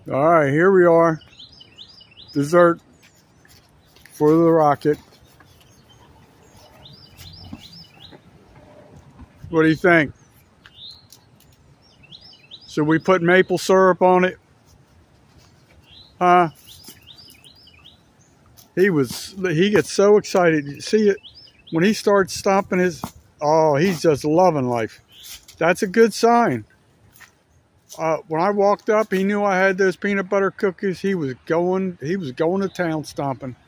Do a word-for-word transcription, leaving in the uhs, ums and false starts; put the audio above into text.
All right, here we are. Dessert for the rocket. What do you think? Should we put maple syrup on it? Huh? He was, he gets so excited. You see it when he starts stomping his, oh, he's just loving life. That's a good sign. Uh, when I walked up, he knew I had those peanut butter cookies. He was going, he was going to town stomping.